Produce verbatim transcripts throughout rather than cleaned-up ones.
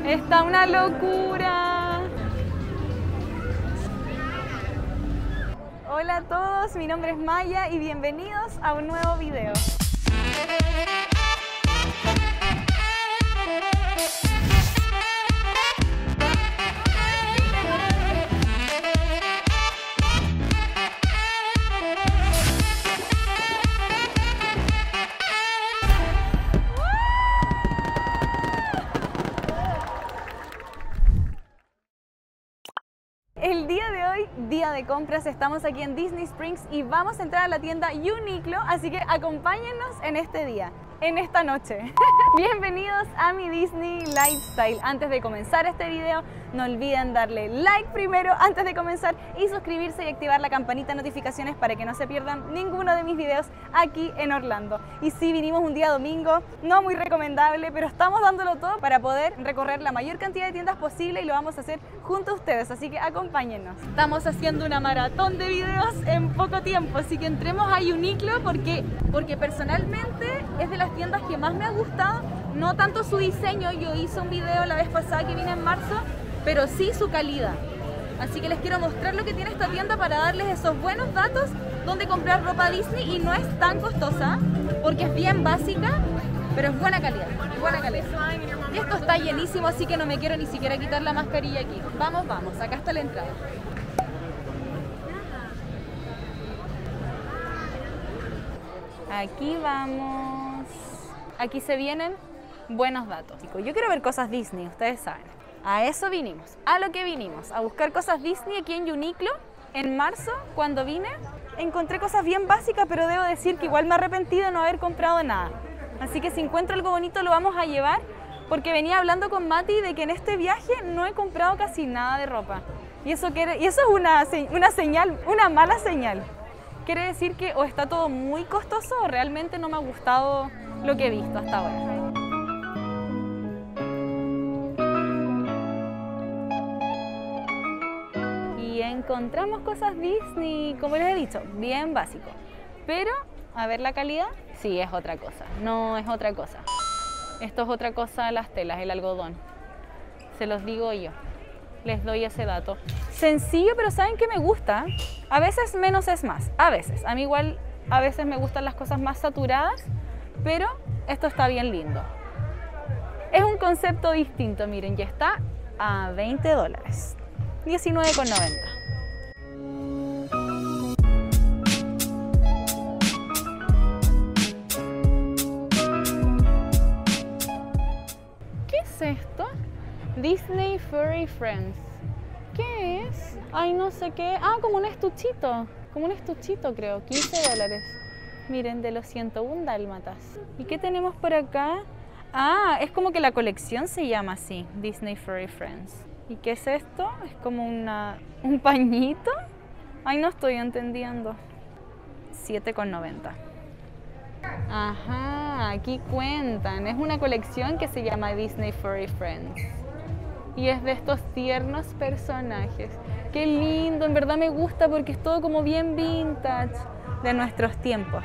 Está una locura. Hola a todos, mi nombre es Maya y bienvenidos a un nuevo video. El día de hoy, día de compras, estamos aquí en Disney Springs y vamos a entrar a la tienda Uniqlo, así que acompáñennos en este día, en esta noche. Bienvenidos a mi Disney Lifestyle. Antes de comenzar este video, no olviden darle like primero antes de comenzar y suscribirse y activar la campanita de notificaciones para que no se pierdan ninguno de mis videos aquí en Orlando. Y sí, vinimos un día domingo, no muy recomendable, pero estamos dándolo todo para poder recorrer la mayor cantidad de tiendas posible y lo vamos a hacer junto a ustedes, así que acompáñennos. Estamos haciendo una maratón de videos en poco tiempo, así que entremos a Uniqlo porque, porque personalmente es de las tiendas que más me ha gustado, no tanto su diseño, yo hice un video la vez pasada que vine en marzo, pero sí su calidad. Así que les quiero mostrar lo que tiene esta tienda para darles esos buenos datos donde comprar ropa Disney y no es tan costosa, porque es bien básica, pero es buena calidad, buena calidad. Y esto está llenísimo, así que no me quiero ni siquiera quitar la mascarilla aquí. Vamos, vamos, acá está la entrada. Aquí vamos. Aquí se vienen buenos datos. Yo quiero ver cosas Disney, ustedes saben. A eso vinimos, a lo que vinimos, a buscar cosas Disney aquí en Uniqlo. En marzo, cuando vine, encontré cosas bien básicas, pero debo decir que igual me arrepentí de no haber comprado nada. Así que si encuentro algo bonito lo vamos a llevar, porque venía hablando con Mati de que en este viaje no he comprado casi nada de ropa. Y eso, quiere, y eso es una, una señal, una mala señal. Quiere decir que o está todo muy costoso o realmente no me ha gustado lo que he visto hasta ahora. Y encontramos cosas Disney, como les he dicho, bien básico. Pero, a ver la calidad, sí, es otra cosa, no es otra cosa. Esto es otra cosa, las telas, el algodón. Se los digo yo, les doy ese dato. Sencillo, pero ¿saben qué me gusta? A veces menos es más, a veces. A mí igual, a veces me gustan las cosas más saturadas, pero esto está bien lindo. Es un concepto distinto, miren, ya está a veinte dólares. diecinueve con noventa. ¿Qué es esto? Disney Furry Friends. ¿Qué es? Ay, no sé qué. Ah, como un estuchito. Como un estuchito, creo. quince dólares. Miren, de los ciento uno dálmatas. ¿Y qué tenemos por acá? Ah, es como que la colección se llama así. Disney Furry Friends. ¿Y qué es esto? ¿Es como una, un pañito? Ay, no estoy entendiendo. siete con noventa. Ajá, aquí cuentan. Es una colección que se llama Disney Furry Friends. Y es de estos tiernos personajes. Qué lindo, en verdad me gusta porque es todo como bien vintage de nuestros tiempos.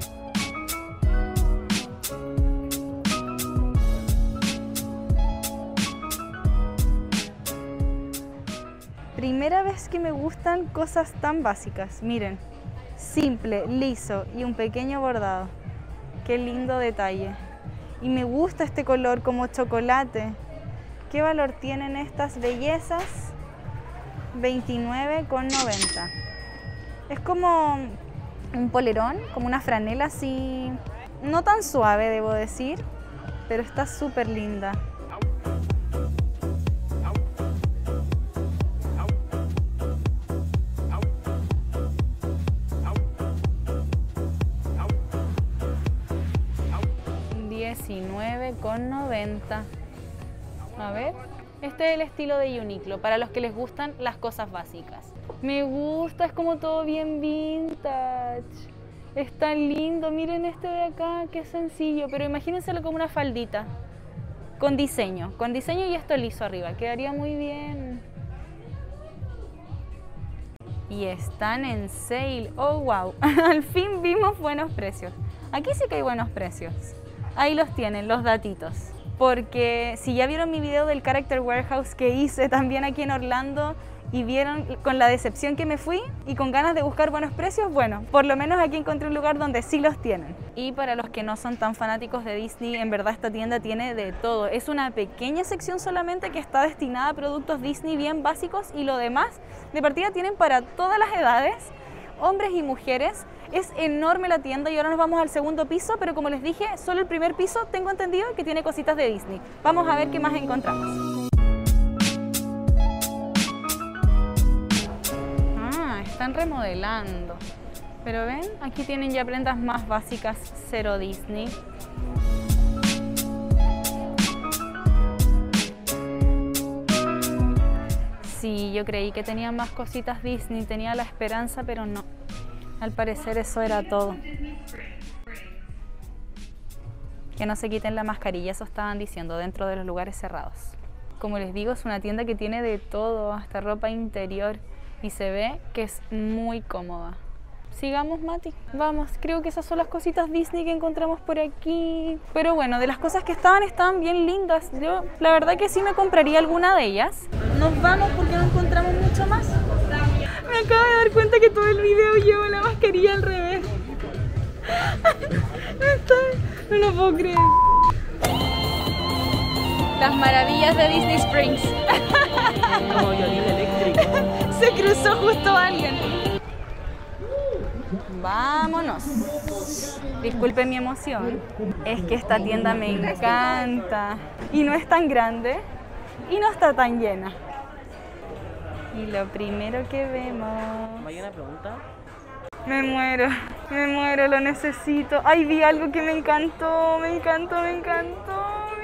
Primera vez que me gustan cosas tan básicas. Miren, simple, liso y un pequeño bordado. Qué lindo detalle. Y me gusta este color como chocolate. ¿Qué valor tienen estas bellezas? veintinueve con noventa. Es como un polerón, como una franela así, no tan suave debo decir, pero está súper linda. diecinueve con noventa. A ver, este es el estilo de Uniqlo, para los que les gustan las cosas básicas. Me gusta, es como todo bien vintage. Está lindo, miren este de acá, qué sencillo, pero imagínenselo como una faldita. Con diseño, con diseño y esto liso arriba, quedaría muy bien. Y están en sale, oh wow, al fin vimos buenos precios. Aquí sí que hay buenos precios. Ahí los tienen, los datitos. porque si ya vieron mi video del Character Warehouse que hice también aquí en Orlando y vieron con la decepción que me fui y con ganas de buscar buenos precios, bueno, por lo menos aquí encontré un lugar donde sí los tienen. Y para los que no son tan fanáticos de Disney, en verdad esta tienda tiene de todo. Es una pequeña sección solamente que está destinada a productos Disney bien básicos y lo demás de partida tienen para todas las edades, hombres y mujeres. Es enorme la tienda y ahora nos vamos al segundo piso, pero como les dije, solo el primer piso tengo entendido que tiene cositas de Disney. Vamos a ver qué más encontramos. Están remodelando, pero ven, aquí tienen ya prendas más básicas, cero Disney. Sí, yo creí que tenían más cositas Disney, tenía la esperanza, pero no. Al parecer eso era todo. Que no se quiten la mascarilla, eso estaban diciendo, dentro de los lugares cerrados. Como les digo, es una tienda que tiene de todo, hasta ropa interior. Y se ve que es muy cómoda. Sigamos, Mati. Vamos, creo que esas son las cositas Disney que encontramos por aquí. Pero bueno, de las cosas que estaban, estaban bien lindas. Yo la verdad que sí me compraría alguna de ellas. Nos vamos porque no encontramos mucho más. Me acabo de dar cuenta que todo el video llevo la mascarilla al revés. No lo puedo creer. Las maravillas de Disney Springs. Como violín eléctrico. Se cruzó justo alguien. Vámonos. Disculpen mi emoción. Es que esta tienda me encanta. Y no es tan grande. Y no está tan llena. Y lo primero que vemos... ¿Hay una pregunta? Me muero. Me muero, lo necesito. Ay, vi algo que me encantó. Me encantó, me encantó.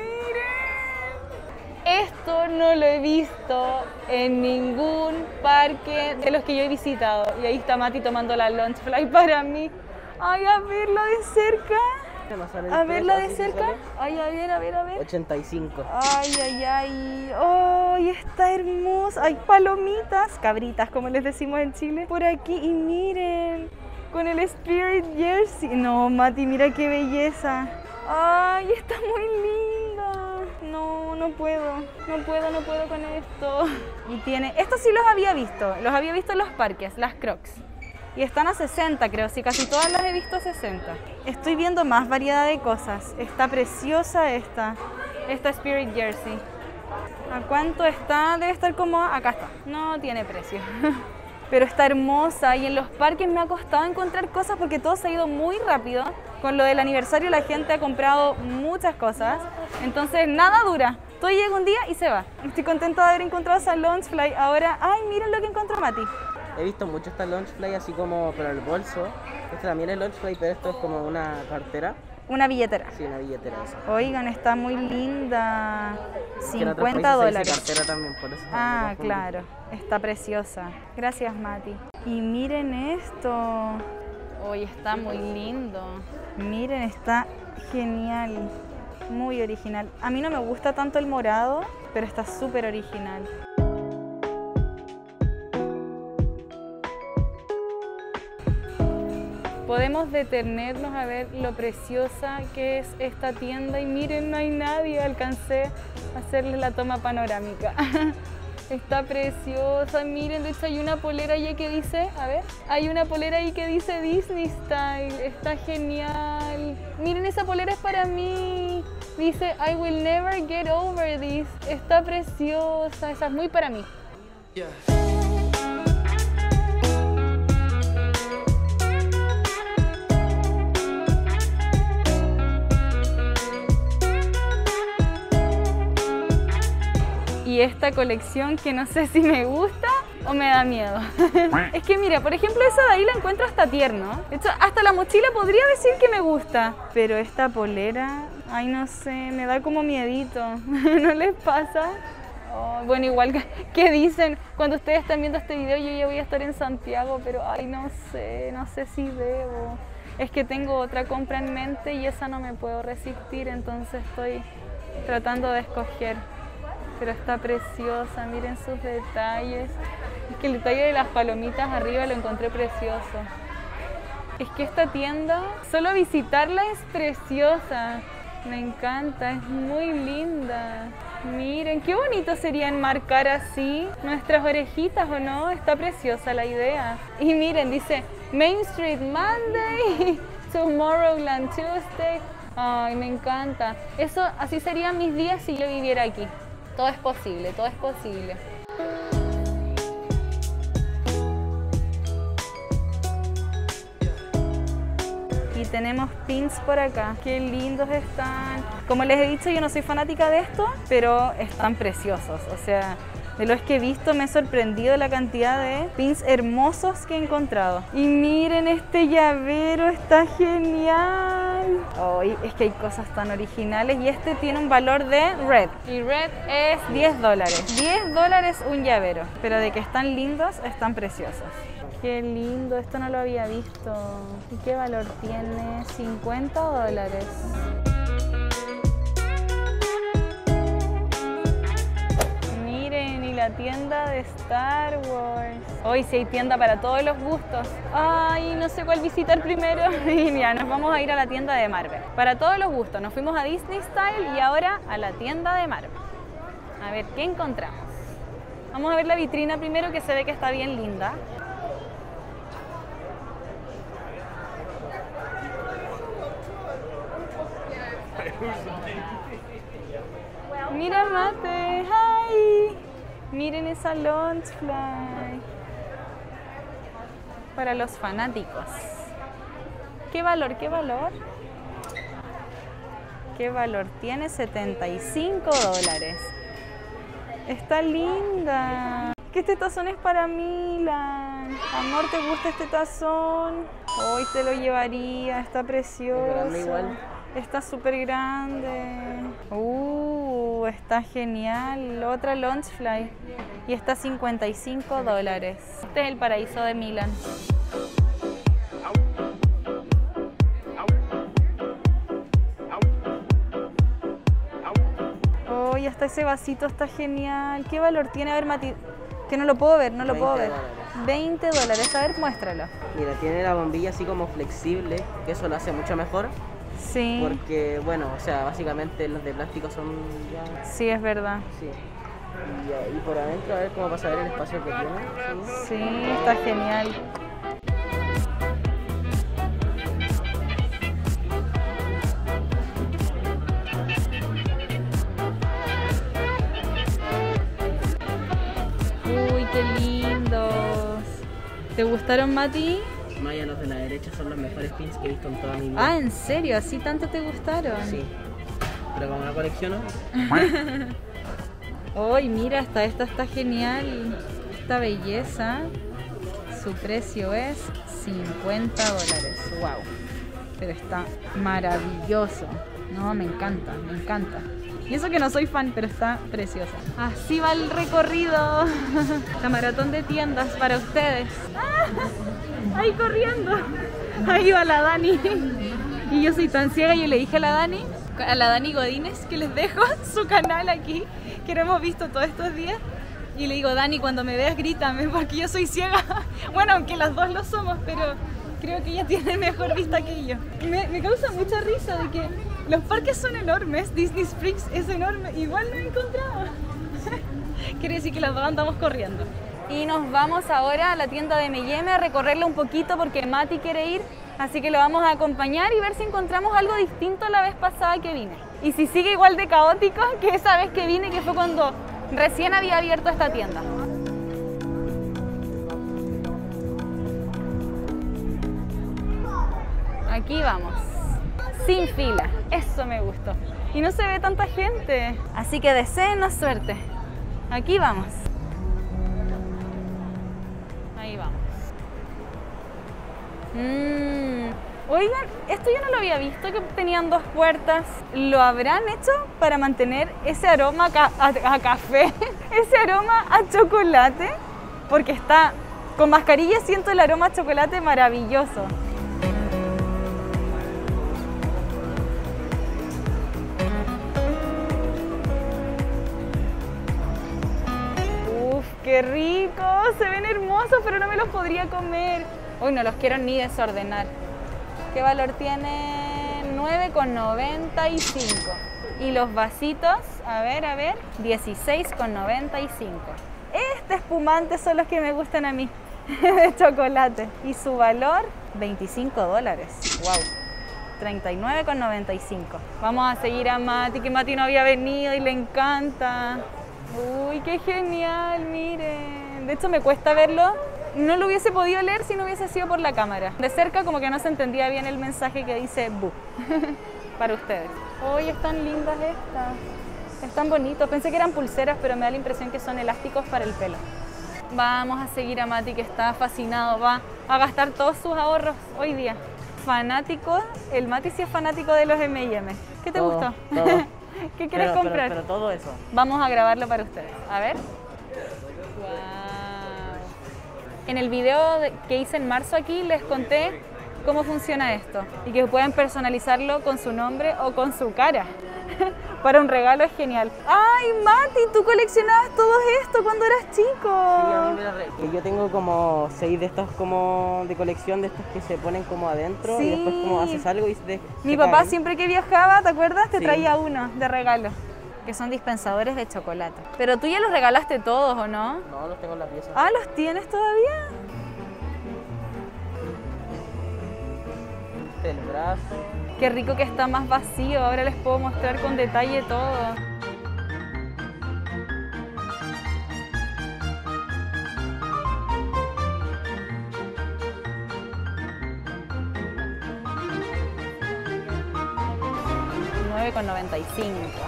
Esto no lo he visto en ningún parque de los que yo he visitado. Y ahí está Mati tomando la Launchfly para mí. Ay, a verla de cerca. A verla de cerca. Ay, a ver, a ver, a ver. ochenta y cinco. Ay, ay, ay. Ay, está hermosa. Hay palomitas, cabritas, como les decimos en Chile. Por aquí, y miren, con el Spirit Jersey. No, Mati, mira qué belleza. Ay, está muy linda. No, no puedo, no puedo, no puedo con esto. Y tiene, estos sí los había visto, los había visto en los parques, las Crocs. Y están a sesenta, creo, sí, casi todas las he visto a sesenta. Estoy viendo más variedad de cosas. Está preciosa esta, esta Spirit Jersey. ¿A cuánto está? Debe estar como, acá está, no tiene precio. Pero está hermosa y en los parques me ha costado encontrar cosas porque todo se ha ido muy rápido. Con lo del aniversario la gente ha comprado muchas cosas, entonces nada dura. Todo llega un día y se va. Estoy contenta de haber encontrado esa Launchfly. Ahora, ay, miren lo que encontró Mati. He visto mucho esta Launchfly así como, pero el bolso. Este también es Launchfly, pero esto es como una cartera. Una billetera. Sí, una billetera esa. Oigan, está muy linda. cincuenta cincuenta dólares. Cartera también, por eso ah, claro. Está preciosa. Gracias, Mati. Y miren esto. Hoy está muy lindo. Miren, está genial. Muy original. A mí no me gusta tanto el morado, pero está súper original. Podemos detenernos a ver lo preciosa que es esta tienda y miren, no hay nadie. Alcancé a hacerles la toma panorámica. Está preciosa, miren, de hecho hay una polera ahí que dice, a ver, hay una polera ahí que dice Disney Style, está genial. Miren, esa polera es para mí, dice I will never get over this, está preciosa, esa es muy para mí. Yeah. Y esta colección que no sé si me gusta o me da miedo. Es que mira, por ejemplo, esa de ahí la encuentro hasta tierno. De hecho, hasta la mochila podría decir que me gusta. Pero esta polera, ay no sé, me da como miedito. ¿No les pasa? Oh, bueno, igual que, que dicen, cuando ustedes están viendo este video yo ya voy a estar en Santiago, pero ay no sé, no sé si debo. Es que tengo otra compra en mente y esa no me puedo resistir, entonces estoy tratando de escoger. Pero está preciosa, miren sus detalles. Es que el detalle de las palomitas arriba lo encontré precioso. Es que esta tienda, solo visitarla es preciosa. Me encanta, es muy linda. Miren, qué bonito sería enmarcar así nuestras orejitas, ¿o no? Está preciosa la idea. Y miren, dice Main Street Monday, Tomorrowland Tuesday. Ay, me encanta. Eso, así serían mis días si yo viviera aquí. Todo es posible, todo es posible. Y tenemos pins por acá. Qué lindos están. Como les he dicho, yo no soy fanática de esto, pero están preciosos. O sea, de los que he visto me he sorprendido la cantidad de pins hermosos que he encontrado. Y miren este llavero, está genial. Oh, es que hay cosas tan originales y este tiene un valor de red. Y red es diez dólares. diez dólares un llavero. Pero de que están lindos, están preciosos. Qué lindo, esto no lo había visto. ¿Y qué valor tiene? cincuenta dólares. Miren, y la tienda de Star Wars. Hoy sí hay tienda para todos los gustos. Ay, no sé cuál visitar primero. Y mira, nos vamos a ir a la tienda de Marvel. Para todos los gustos. Nos fuimos a Disney Style y ahora a la tienda de Marvel. A ver, ¿qué encontramos? Vamos a ver la vitrina primero, que se ve que está bien linda. Mira, Mate, hi. Miren esa Launchfly. Para los fanáticos. ¿Qué valor? ¿Qué valor? ¿Qué valor tiene? setenta y cinco dólares. Está linda. Que este tazón es para Milan. Amor, ¿te gusta este tazón? Hoy te lo llevaría. Está precioso. Igual. Está súper grande. Uh, está genial. Otra Launchfly. Y está a cincuenta y cinco dólares. Este es el paraíso de Milán. Oh, y hasta ese vasito está genial. ¿Qué valor tiene? A ver, Mati. Que no lo puedo ver, no lo puedo ver. veinte dólares. A ver, muéstralo. Mira, tiene la bombilla así como flexible, que eso lo hace mucho mejor. Sí. Porque, bueno, o sea, básicamente los de plástico son ya... Sí, es verdad. Sí. Y, y por adentro, a ver cómo pasa a ver el espacio que tiene. Sí, sí, está genial. Uy, qué lindos. ¿Te gustaron, Mati? Maya, los de la derecha son los mejores pins que he visto en toda mi vida. Ah, ¿en serio? ¿Así tanto te gustaron? Sí. Pero como la colecciono. Uy, mira, hasta esta está genial. Esta belleza. Su precio es cincuenta dólares. Wow. Pero está maravilloso. No, me encanta, me encanta. Y eso que no soy fan, pero está preciosa. Así va el recorrido. La maratón de tiendas para ustedes. Ahí corriendo. Ahí va la Dani. Y yo soy tan ciega, yo le dije a la Dani, a la Dani Godínez, que les dejo su canal aquí, que lo hemos visto todos estos días. Y le digo, Dani, cuando me veas grítame, porque yo soy ciega. Bueno, aunque las dos lo somos, pero creo que ella tiene mejor vista que yo. Me, me causa mucha risa de que los parques son enormes, Disney Springs es enorme, igual no he encontrado. Quiere decir que las dos andamos corriendo. Y nos vamos ahora a la tienda de M y M a recorrerla un poquito porque Mati quiere ir, así que lo vamos a acompañar y ver si encontramos algo distinto la vez pasada que vine. Y si sigue igual de caótico que esa vez que vine, que fue cuando recién había abierto esta tienda. Aquí vamos, sin fila, eso me gustó. Y no se ve tanta gente, así que deseenos suerte. Aquí vamos. Ahí vamos. Mmm. Oigan, esto yo no lo había visto, que tenían dos puertas. ¿Lo habrán hecho para mantener ese aroma a, a, a café? Ese aroma a chocolate. Porque está con mascarilla, siento el aroma a chocolate maravilloso. Uf, qué rico. Se ven hermosos, pero no me los podría comer. Uy, no los quiero ni desordenar. ¿Qué valor tiene? nueve con noventa y cinco. Y los vasitos, a ver, a ver, dieciséis con noventa y cinco. Este espumante son los que me gustan a mí, de chocolate. Y su valor, veinticinco dólares. Wow. treinta y nueve con noventa y cinco. Vamos a seguir a Mati, que Mati no había venido y le encanta. Uy, qué genial, miren. De hecho me cuesta verlo. No lo hubiese podido leer si no hubiese sido por la cámara. De cerca como que no se entendía bien el mensaje que dice Bu. Para ustedes. Uy, están lindas estas. Están bonitos. Pensé que eran pulseras, pero me da la impresión que son elásticos para el pelo. Vamos a seguir a Mati, que está fascinado. Va a gastar todos sus ahorros hoy día. Fanático, el Mati sí es fanático de los eme y eme. ¿Qué te Todo, gustó? todo. ¿Qué quieres pero, comprar? Pero, pero todo eso. Vamos a grabarlo para ustedes. A ver. Wow. En el video de- que hice en marzo aquí les conté cómo funciona esto y que pueden personalizarlo con su nombre o con su cara. Para un regalo es genial. ¡Ay, Mati! ¿Tú coleccionabas todo esto cuando eras chico? Sí, a mí me la re- que yo tengo como seis de estos como de colección, de estos que se ponen como adentro Sí. y después como haces algo y se Mi se papá caen. siempre que viajaba, ¿te acuerdas? Te Sí. traía uno de regalo. Que son dispensadores de chocolate. Pero tú ya los regalaste todos, ¿o no? No, los tengo en la pieza. Ah, ¿los tienes todavía? El brazo. Qué rico que está más vacío. Ahora les puedo mostrar con detalle todo. nueve con noventa y cinco.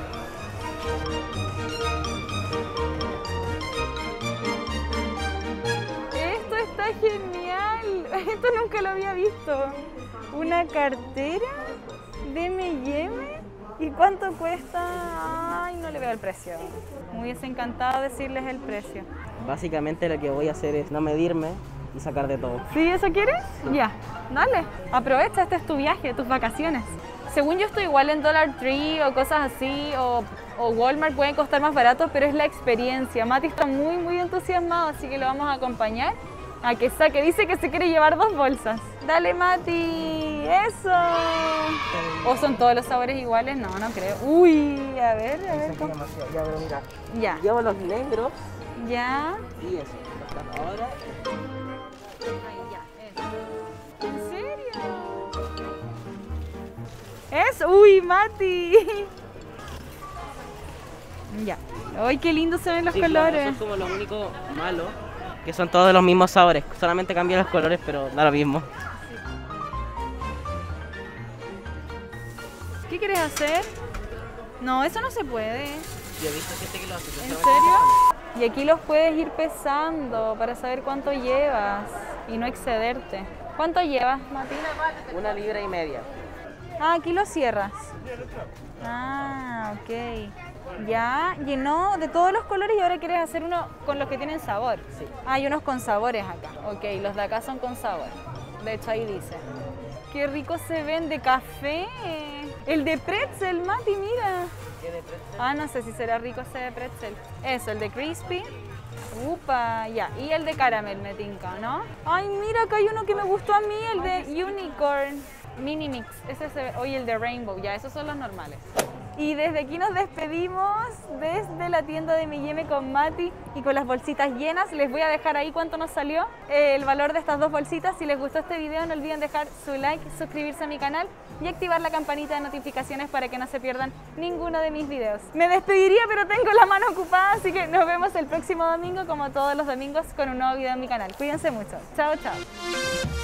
Esto está genial. Esto nunca lo había visto. Una cartera de eme y eme. ¿Y cuánto cuesta? Ay, no le veo el precio. Me hubiese encantado decirles el precio. Básicamente lo que voy a hacer es no medirme y sacar de todo. ¿Sí, eso quieres? Ya, dale. Aprovecha, este es tu viaje, tus vacaciones. Según yo estoy igual en Dollar Tree o cosas así, o, o Walmart pueden costar más baratos, pero es la experiencia. Mati está muy, muy entusiasmado, así que lo vamos a acompañar a que saque. Dice que se quiere llevar dos bolsas. Dale, Mati, eso. ¿O son todos los sabores iguales? No, no creo. Uy, a ver, a ver. ¿Cómo? Ya, pero mira, Ya, llevo los negros ya. y eso. Ahora ¿En serio? Eso, uy, Mati. Ya. Ay, qué lindo se ven los sí, claro, colores. eso es como lo único malo, que son todos de los mismos sabores. Solamente cambian los colores, pero da lo mismo. ¿Qué quieres hacer? No, eso no se puede. Yo he visto gente que lo hace. ¿En serio? Y aquí los puedes ir pesando para saber cuánto llevas y no excederte. ¿Cuánto llevas, Mati? Una libra y media. Ah, aquí lo cierras. Ah, ok. Ya, llenó de todos los colores y ahora quieres hacer uno con los que tienen sabor. Sí. Ah, hay unos con sabores acá. Ok, los de acá son con sabor. De hecho, ahí dice. Qué rico se ven de café. El de pretzel, Mati, mira. ¿Qué de pretzel? Ah, no sé si será rico ese de pretzel. Eso, el de crispy. Upa, ya. Y el de caramel me tinca, ¿no? Ay, mira, acá hay uno que me gustó a mí, el de unicorn. Mini mix. Ese se ve. Oye, el de rainbow. Ya, esos son los normales. Y desde aquí nos despedimos desde la tienda de eme y eme con Mati y con las bolsitas llenas. Les voy a dejar ahí cuánto nos salió eh, el valor de estas dos bolsitas. Si les gustó este video, no olviden dejar su like, suscribirse a mi canal y activar la campanita de notificaciones para que no se pierdan ninguno de mis videos. Me despediría, pero tengo la mano ocupada, así que nos vemos el próximo domingo, como todos los domingos, con un nuevo video en mi canal. Cuídense mucho. Chao, chao.